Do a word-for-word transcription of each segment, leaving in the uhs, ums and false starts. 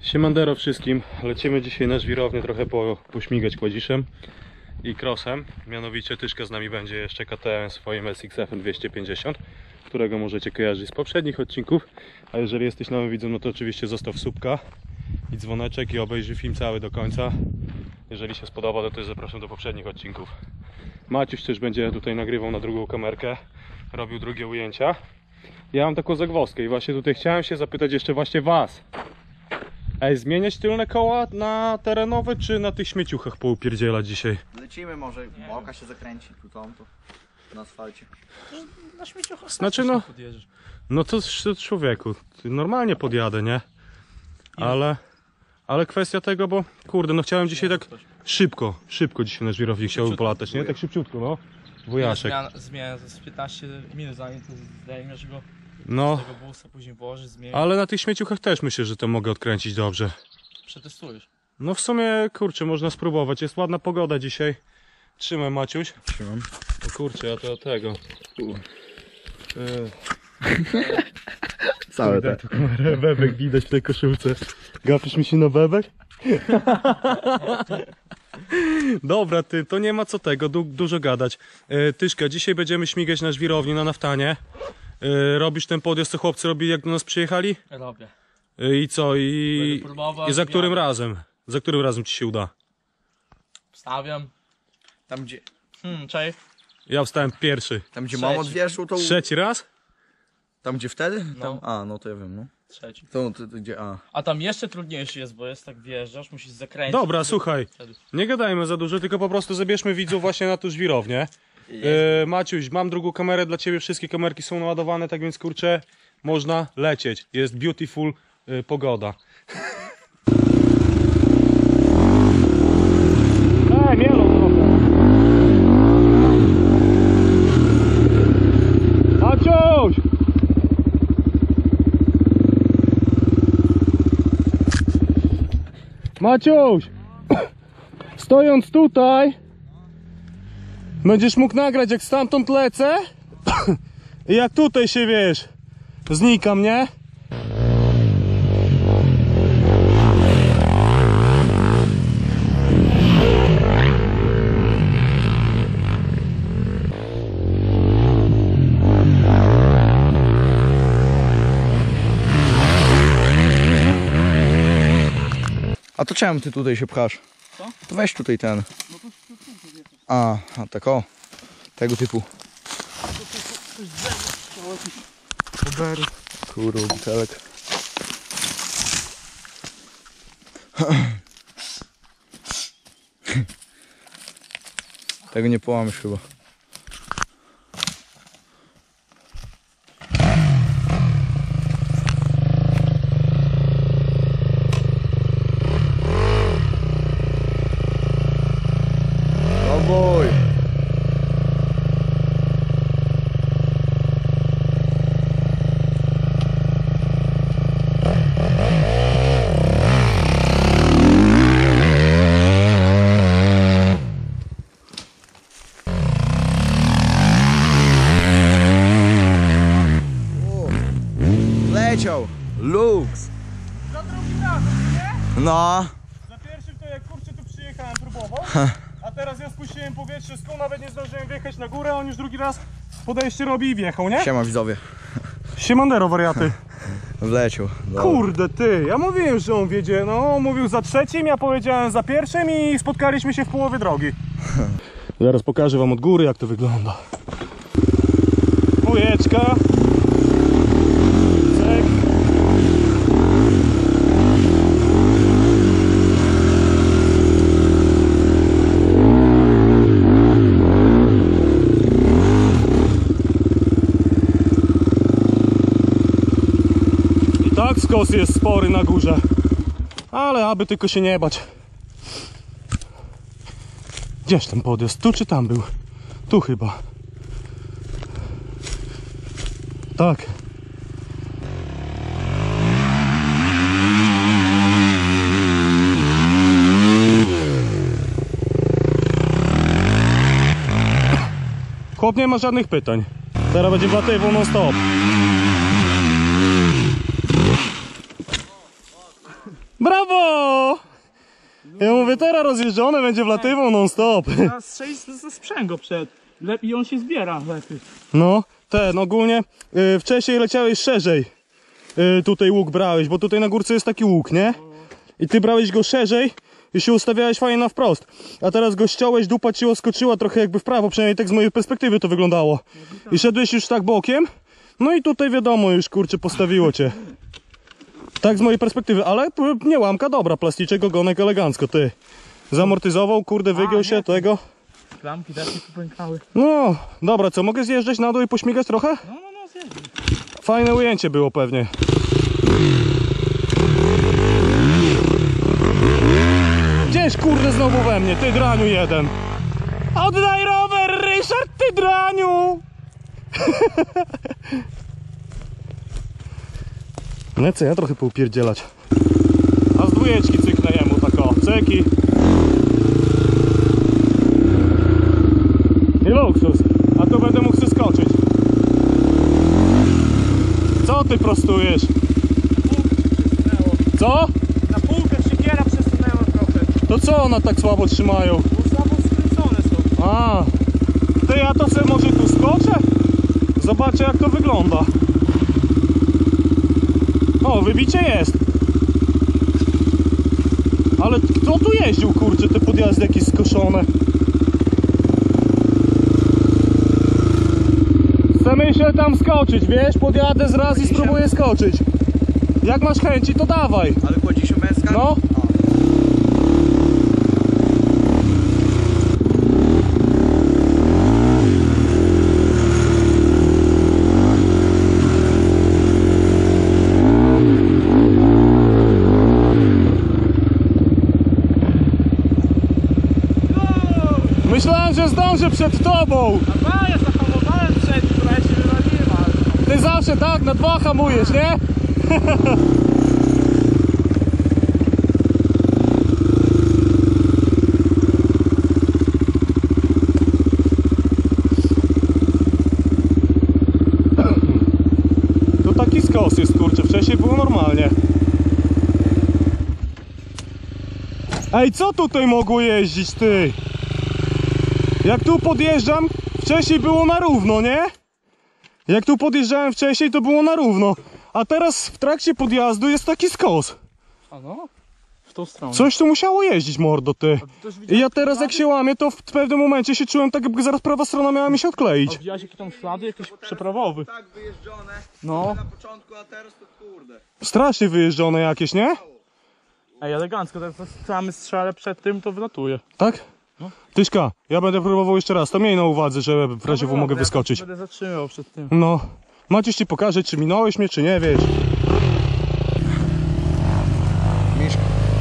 Siemandero wszystkim, lecimy dzisiaj na żwirownię trochę po, pośmigać kładziszem i crossem. Mianowicie Tyszka z nami będzie jeszcze K T M swoim S X F dwieście pięćdziesiąt, którego możecie kojarzyć z poprzednich odcinków. A jeżeli jesteś nowym widzem, no to oczywiście zostaw subka i dzwoneczek i obejrzyj film cały do końca. Jeżeli się spodoba, to też zapraszam do poprzednich odcinków. Maciuś też będzie tutaj nagrywał na drugą kamerkę, robił drugie ujęcia. Ja mam taką zagwozdkę i właśnie tutaj chciałem się zapytać jeszcze właśnie was. Ej, zmieniać tylne koła na terenowe, czy na tych śmieciuchach poupierdzielać dzisiaj? Lecimy, może małka się zakręci tu tam, to na asfalcie. Na śmieciuchach Znaczy no, no to człowieku, normalnie podjadę, nie? Ale, ale kwestia tego, bo kurde, no chciałem dzisiaj tak szybko, szybko dzisiaj na żwirowni chciałbym polatać, nie? Tak szybciutko, no. Wujaszek. Zmiana, zmiana z piętnaście minut, zanim to zdejmiesz go. No, Z tego busa, później włożysz, zmienisz. ale na tych śmieciuchach też myślę, że to mogę odkręcić dobrze. Przetestujesz. No w sumie, kurczę, można spróbować. Jest ładna pogoda dzisiaj. Trzymaj, Maciuś. Trzymam. O kurczę, ja to tego. Yy. Całe tak. Bebek widać w tej koszulce. Gapisz mi się na bebek? Dobra, ty, to nie ma co tego, du dużo gadać. Yy, Tyszka, dzisiaj będziemy śmigać na żwirowni, na naftanie. Yy, robisz ten podjazd, co chłopcy robili, jak do nas przyjechali? Robię. Yy, I co? I, próbował, i za którym zmiany. razem? Za którym razem ci się uda? Wstawiam. Tam gdzie, Hmm, czej. Ja wstałem pierwszy. tam gdzie Trzeci. mam odwierzył, to... Trzeci raz? Tam gdzie wtedy? No. Tam... A, no to ja wiem, no. Trzeci. To, to, to gdzie, a. A tam jeszcze trudniejszy jest, bo jest tak wjeżdżasz, musisz zakręcić. Dobra, słuchaj. Wtedy. Nie gadajmy za dużo, tylko po prostu zabierzmy widzów właśnie na tą żwirownię. E, Maciuś, mam drugą kamerę dla ciebie, wszystkie kamerki są naładowane, tak więc kurczę, można lecieć. Jest beautiful e, pogoda. Ej, mielą trochę. Maciuś! Maciuś! Stojąc tutaj, będziesz mógł nagrać, jak stamtąd lecę i jak tutaj się, wiesz, znikam, nie? A to czemu ty tutaj się pchasz? Co? To weź tutaj ten. A, a tak o. Tego typu. Kurwa, butelek. Tego nie połamiesz chyba. Boj. Leciał. Lux. Za drugim razem, nie? No. Za pierwszym to jak kurczę tu przyjechałem, próbował, a teraz ja spuściłem powietrze z koła, nawet nie zdążyłem wjechać na górę, on już drugi raz podejście robi i wjechał, nie? Siema widzowie. Siemandero, wariaty. Wleciał. Dobra. Kurde ty, ja mówiłem, że on wiedzie, no mówił za trzecim, ja powiedziałem za pierwszym i spotkaliśmy się w połowie drogi. Zaraz pokażę wam od góry, jak to wygląda. Ujeczka. Cek. Tak, skos jest spory na górze, ale aby tylko się nie bać. Gdzież ten podjazd? Tu czy tam był? Tu chyba. Tak. Chłop nie ma żadnych pytań. Teraz będzie wlatywał non stop. Brawo! Ja mówię, teraz rozjeżdżone będzie wlatywał non stop. Teraz strzelić ze sprzęgło przed. Lepiej on się zbiera lepiej. No, ten ogólnie y, wcześniej leciałeś szerzej. Y, tutaj łuk brałeś, bo tutaj na górce jest taki łuk, nie? I ty brałeś go szerzej i się ustawiałeś fajnie na wprost. A teraz go ściąłeś, dupa ci oskoczyła trochę jakby w prawo, przynajmniej tak z mojej perspektywy to wyglądało. I szedłeś już tak bokiem, no i tutaj wiadomo, już kurczę postawiło cię. Tak z mojej perspektywy, ale nie łamka, dobra, plasticzek, ogonek elegancko, ty. Zamortyzował, kurde, wygiął się tego. Klamki też mi popękały. No, dobra, co, mogę zjeżdżać na dół i pośmigać trochę? No, no, no, zjeżdżaj. Fajne ujęcie było pewnie. Gdzieś kurde znowu we mnie, ty draniu jeden. Oddaj rower, Ryszard, ty draniu! No co, ja trochę poupierdzielać. A z dwójeczki cyknę jemu, tak o, cyki. I luksus, a tu będę mógł skoczyć. Co ty prostujesz? Co? Na półkę siekiera przesunęła trochę. To co one tak słabo trzymają? Bo słabo skręcone są. A, ty, ja to sobie może tu skoczę? Zobaczę jak to wygląda. O, wybicie jest. Ale kto tu jeździł, kurczę, te podjazdy jakieś skoszone? Chcę myślę tam skoczyć, wiesz? Podjadę z raz i spróbuję skoczyć. Jak masz chęci, to dawaj. Ale chodzi się męska? No. Myślałem, że zdążę przed tobą. A ja zahamowałem przed, która się wywaliła. Ty zawsze tak, na dwa hamujesz, nie? Tu taki skos jest, kurczę, wcześniej było normalnie. Ej, co tutaj mogło jeździć, ty? Jak tu podjeżdżam, wcześniej było na równo, nie? Jak tu podjeżdżałem wcześniej, to było na równo. A teraz w trakcie podjazdu jest taki skos. A no? W tą stronę. Coś tu musiało jeździć, mordo, ty. I ja teraz jak się łamię, to w pewnym momencie się czułem tak, jakby zaraz prawa strona miała mi się A odkleić. widziałeś jakie tam ślady? Jakieś przeprawowe. Tak wyjeżdżone No. na początku, a teraz to kurde. Strasznie wyjeżdżone jakieś, nie? Ej, elegancko, teraz same strzale przed tym to wylatuje. Tak? Tyśka, ja będę próbował jeszcze raz, to miej na uwadze, że w razie w mogę Ja wyskoczyć. Będę zatrzymał przed tym. No, Maciuś ci pokaże, czy minąłeś mnie, czy nie, wiesz. Miszka.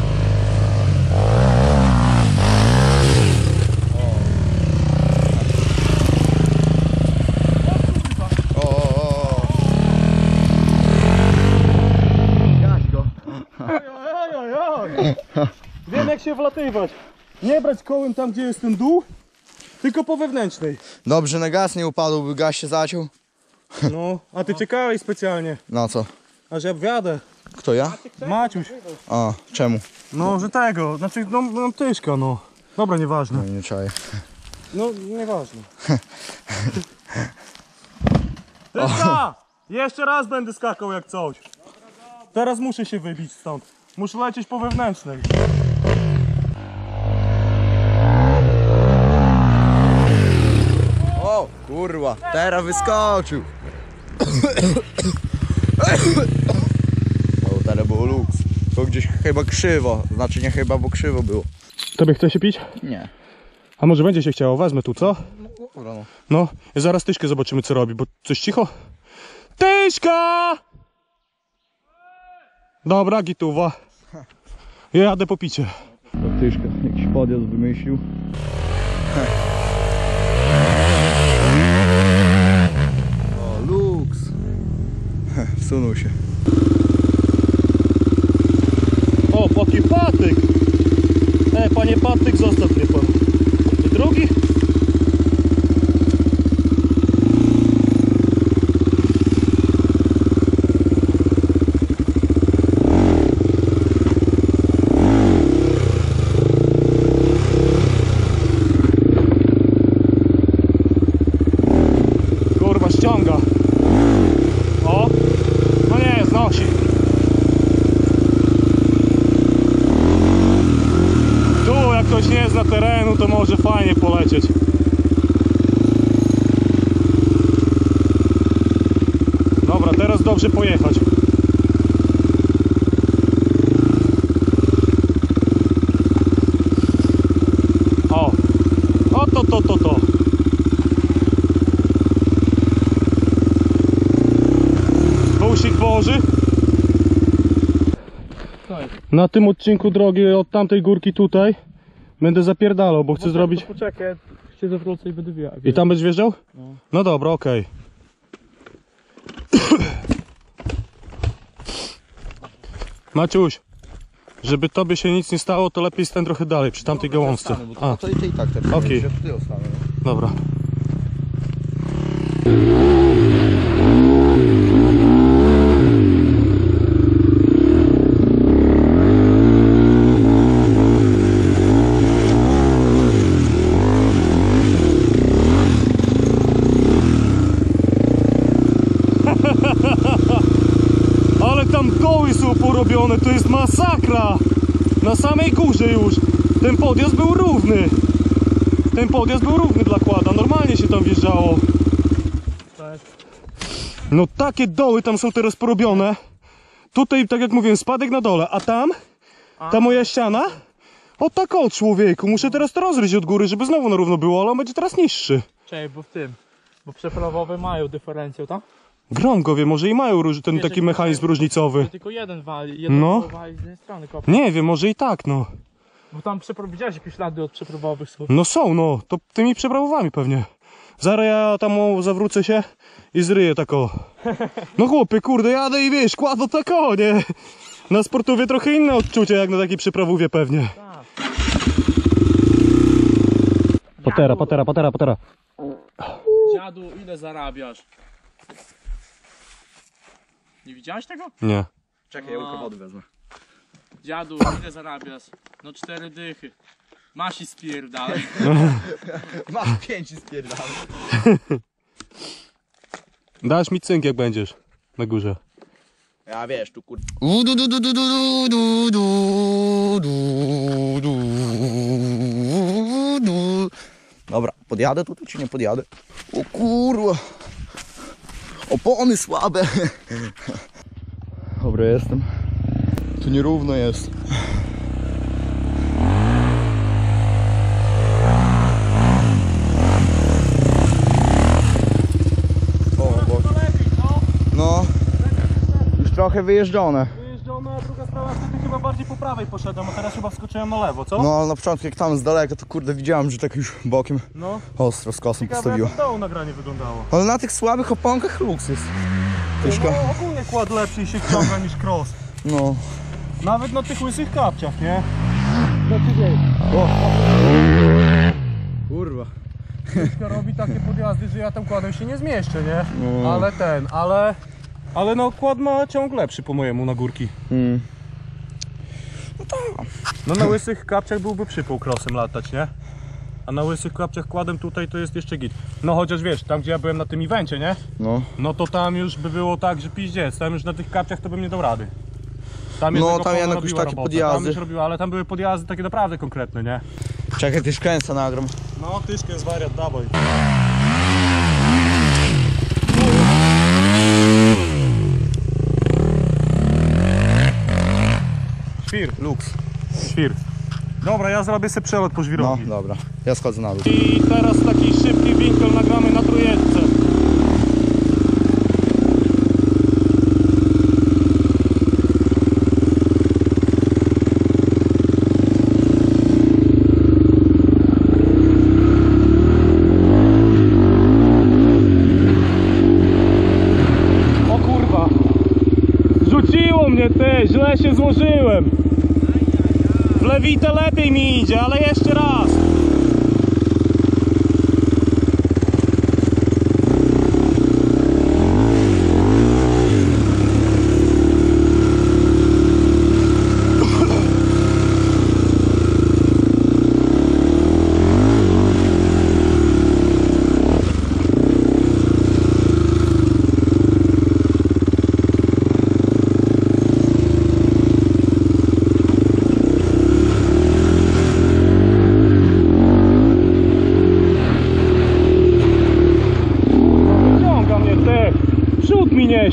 O, o, o. Gaś go. Oj, oj, oj. Wiem jak się wlatywać. Nie brać kołem tam, gdzie jest ten dół, tylko po wewnętrznej. Dobrze, na gaz nie upadł, by gaz się zaciął. No, a ty czekałeś specjalnie, No co? aż ja wjadę. Kto ja? Maciuś. A, czemu? No, że tego, znaczy, no, no Tyszka, no. Dobra, nieważne. No nie czaję. No, nieważne. Tyszka! Jeszcze raz będę skakał jak coś. Teraz muszę się wybić stąd. Muszę lecieć po wewnętrznej. O, kurwa, teraz wyskoczył. O, teraz było luks. To gdzieś chyba krzywo, znaczy nie chyba, bo krzywo było. Tobie chce się pić? Nie. A może będzie się chciało? Wezmę tu, co? Dobra, no. No, i zaraz Tyśkę zobaczymy co robi, bo coś cicho. Tyśka! Dobra, gituwa. Ja jadę po picie. To Tyszka jakiś podjazd wymyślił. O, luks. Wsunął się. O, paki patyk! E, panie patyk, zostaw mnie pan. I drugi? piątką to może fajnie polecieć. Dobra, teraz dobrze pojechać. O, o to, to, to, to. Bułsik Boży. Na tym odcinku drogi od tamtej górki tutaj będę zapierdalał, bo chcę zrobić... Poczekaj, się zawrócę i będę wjechał. I tam będziesz wjeżdżał? No. No dobra, okej. Maciuś, żeby tobie się nic nie stało, to lepiej stań trochę dalej, przy tamtej gałązce. A, To i ty i tak też. Okej. Że ty ostanę, no. dobra. Ale tam koły są porobione, to jest masakra! Na samej górze już. Ten podjazd był równy. Ten podjazd był równy dla kłada, normalnie się tam wjeżdżało. Tak. No takie doły tam są teraz porobione. Tutaj, tak jak mówiłem, spadek na dole, a tam, ta moja ściana, o tak o człowieku, muszę teraz to rozryć od góry, żeby znowu na równo było, ale on będzie teraz niższy. Czekaj, bo w tym, bo przeprawowe mają dyferencjał, tak? Gram go wie, może i mają róż, ten Wiesz, taki jaki mechanizm mają? różnicowy. Tylko jeden wali, jeden No. wali z jednej strony kopie. Nie wiem, może i tak, no. Bo tam przepro... widziałeś jakieś ślady od przeprawowych są. No są, no, to tymi przeprawowami pewnie. Zaraz ja tam o, zawrócę się i zryję tak o. No chłopie, kurde, jadę i wiesz, kładę tak o, nie? Na sportowie trochę inne odczucie jak na takiej przeprawówie pewnie. Tak. Patera, patera, patera, patera. Dziadu, ile zarabiasz? Nie widziałeś tego? Nie. Czekaj, ja łykę wody wezmę. Dziadu, ile zarabiasz? No cztery dychy. Masz i spierdalaj. Masz pięć i spierdamy. Dasz mi cynk jak będziesz na górze. Ja wiesz, tu kur... Dobra, podjadę tutaj czy nie podjadę? O kurwa. Opony słabe. Dobra, jestem. Tu nierówno jest. O, bo... No. Już trochę wyjeżdżone. Wyjeżdżona, a druga sprawa, wtedy chyba bardziej po prawej poszedłem, a teraz chyba wskoczyłem na lewo, co? No ale na początku jak tam z daleka to kurde widziałem, że tak już bokiem No. ostro z kosą Ciekawe postawiło. jak od dołu nagranie wyglądało. Ale na tych słabych oponkach luks jest. Tyszka. No ogólnie kład lepszy się wciąga niż cross. No. Nawet na tych łysych kapciach, nie? O. Kurwa. Tyszka robi takie podjazdy, że ja tam kładem się nie zmieszczę, nie? No. Ale ten, ale... Ale no kład ma ciąg lepszy po mojemu na górki. Mm. No na łysych kapciach byłby przypół crossem latać, nie? A na łysych kapciach kładem tutaj to jest jeszcze git. No chociaż wiesz, tam gdzie ja byłem na tym evencie, nie? No. No to tam już by było tak, że piździec, tam już na tych kapciach to bym nie dał rady. Tam No, jednego tam pola jednak już robiła takie robotę. podjazdy. Tam już robiła, ale tam były podjazdy takie naprawdę konkretne, nie? Czekaj, ty szklęca nagram. No, tyszkę jest wariat, dawaj. Świr, Luks. świr. Dobra, ja zrobię sobie przelot po No, żwirowi. dobra. Ja schodzę na dół. I teraz taki szybki winkel nagramy na trójeczce. O kurwa! Rzuciło mnie ty, źle się złożyłem. W lewite lepiej mi idzie, ale jeszcze raz.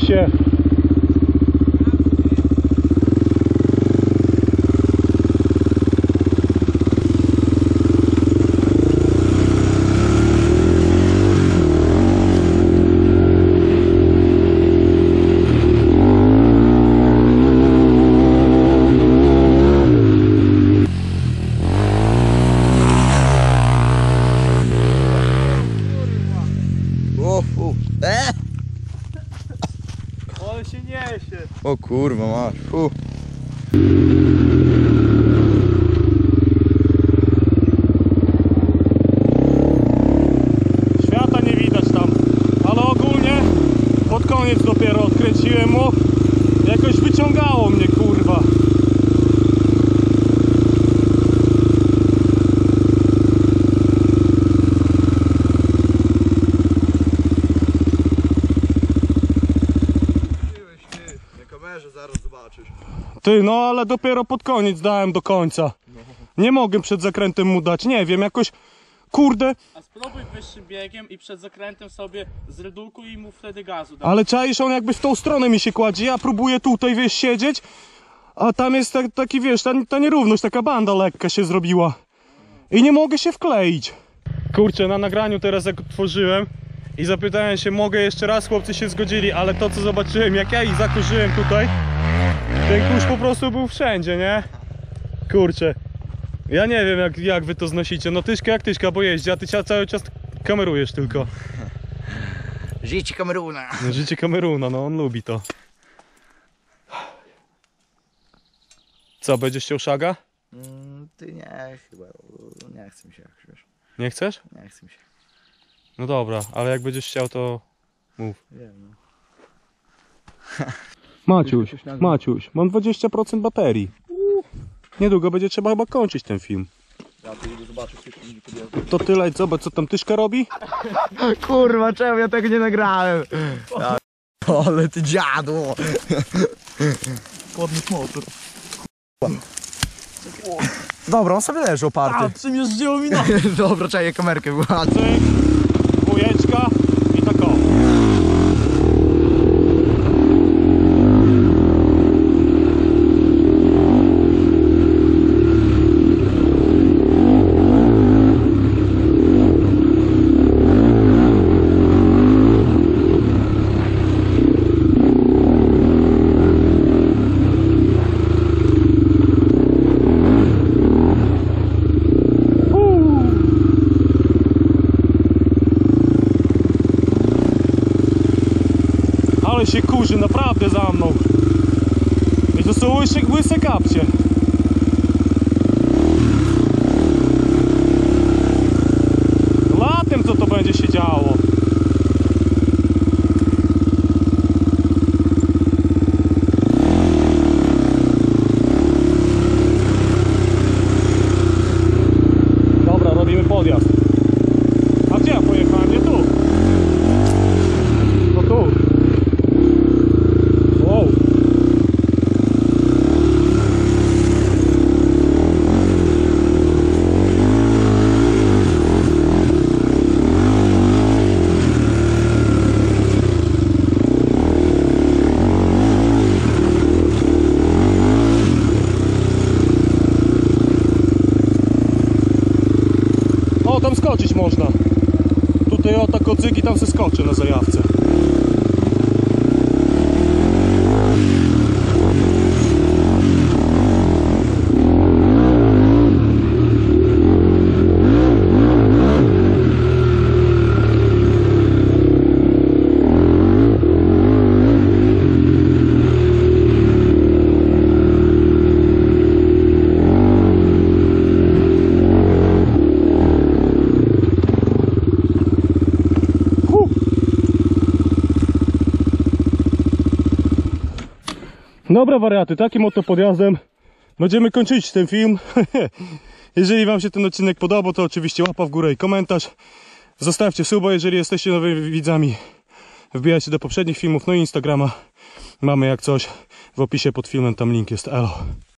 się. O, fu. E! On się niesie. O kurwa masz. Fu. Świata nie widać tam, ale ogólnie pod koniec dopiero odkręciłem mu. Jakoś wyciągało mnie, kurwa. Na kamerze zaraz zobaczysz. Ty, no ale dopiero pod koniec dałem do końca. Nie mogę przed zakrętem mu dać, nie wiem, jakoś, kurde, A spróbuj wyższym biegiem i przed zakrętem sobie zredukuj i mu wtedy gazu daj. ale czaisz, on jakby w tą stronę mi się kładzie, ja próbuję tutaj, wiesz, siedzieć, a tam jest tak, taki, wiesz, ta, ta nierówność, taka banda lekka się zrobiła i nie mogę się wkleić. Kurczę, na nagraniu teraz jak otworzyłem i zapytałem się, mogę jeszcze raz, chłopcy się zgodzili, ale to co zobaczyłem, jak ja ich zakurzyłem tutaj, ten kurz po prostu był wszędzie, nie? Kurczę, ja nie wiem jak, jak wy to znosicie, no Tyszka jak Tyszka, bo jeździ, a ty się cały czas kamerujesz tylko. Życie Kameruna. Życie Kameruna, no on lubi to. Co, będziesz chciał szaga? Mm, ty nie, chyba. Nie chcę mi się, jak wiesz. Nie chcesz? Nie chcę mi się. No dobra, ale jak będziesz chciał, to mów. Wiem, no. Maciuś, Maciuś, mam dwadzieścia procent baterii. Niedługo będzie trzeba chyba kończyć ten film. Ja tu idę zobaczyć, coś tam podjazd. To tyle, zobacz co tam Tyszka robi. Kurwa, czemu ja tego nie nagrałem? Ja, ale ty dziadu! Podnieś motor. Dobra, on sobie leży oparty. przymierzyło mi na... Dobra, czaję kamerkę, była. Cyk, dwójeczka i tak o. Ale się kurzy naprawdę za mną. I to są łyse, łyse kapcie. Latem co to będzie się działo? Dobra, robimy podjazd. A gdzie ja pojechałem? Nie tu. No tu. Wow. O, tam skoczyć można. Tutaj o tak odzygi tam se skoczy na zajawce. Dobra wariaty, takim oto podjazdem będziemy kończyć ten film. Jeżeli wam się ten odcinek podobał, to oczywiście łapa w górę i komentarz. Zostawcie suba, jeżeli jesteście nowymi widzami. Wbijajcie do poprzednich filmów, no i Instagrama mamy jak coś w opisie pod filmem, tam link jest. Elo.